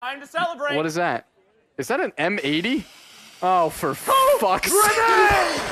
Time to celebrate. What is that? Is that an M80? Oh, for fuck's sake.